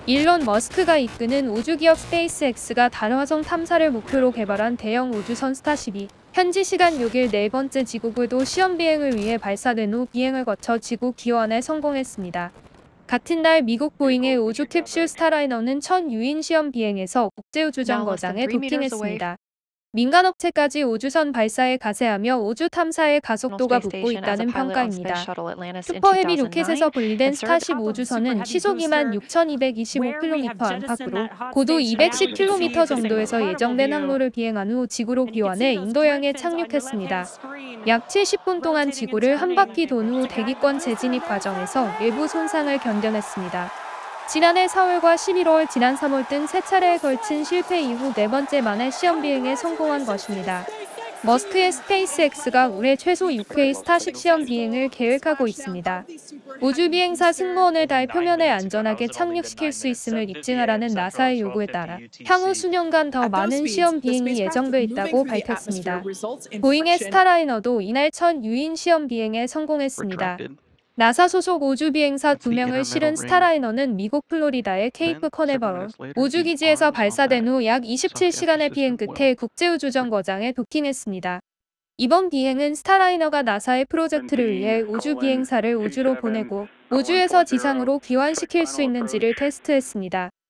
일론 머스크가 이끄는 우주기업 스페이스X가 달화성 탐사를 목표로 개발한 대형 우주선 스타쉽이 현지 시간 6일 네 번째 지구궤도 시험 비행을 위해 발사된 후 비행을 거쳐 지구 기원에 성공했습니다. 같은 날 미국 보잉의 우주 캡슐 스타라이너는 첫 유인 시험 비행에서 국제우주정거장에 도킹했습니다. 민간업체까지 우주선 발사에 가세하며 우주 탐사의 가속도가 붙고 있다는 평가입니다. 슈퍼헤비 로켓에서 분리된 스타쉽 우주선은 시속 26,225km 안팎으로 고도 210km 정도에서 예정된 항로를 비행한 후 지구로 기원해 인도양에 착륙했습니다. 약 70분 동안 지구를 한 바퀴 돈 후 대기권 재진입 과정에서 일부 손상을 견뎌냈습니다. 지난해 4월과 11월, 지난 3월 등 세 차례에 걸친 실패 이후 네 번째 만에 시험 비행에 성공한 것입니다. 머스크의 스페이스X가 올해 최소 6회의 스타쉽 시험 비행을 계획하고 있습니다. 우주 비행사 승무원을 달 표면에 안전하게 착륙시킬 수 있음을 입증하라는 나사의 요구에 따라 향후 수년간 더 많은 시험 비행이 예정돼 있다고 밝혔습니다. 보잉의 스타라이너도 이날 첫 유인 시험 비행에 성공했습니다. 나사 소속 우주비행사 2명을 실은 스타라이너는 미국 플로리다의 케이프 커네버럴 우주기지에서 발사된 후 약 27시간의 비행 끝에 국제우주정거장에 도킹했습니다. 이번 비행은 스타라이너가 나사의 프로젝트를 위해 우주비행사를 우주로 보내고 우주에서 지상으로 귀환시킬 수 있는지를 테스트했습니다.